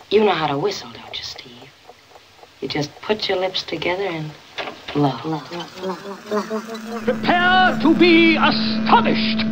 You know how to whistle, don't you, Steve? You just put your lips together and blow. Prepare to be astonished.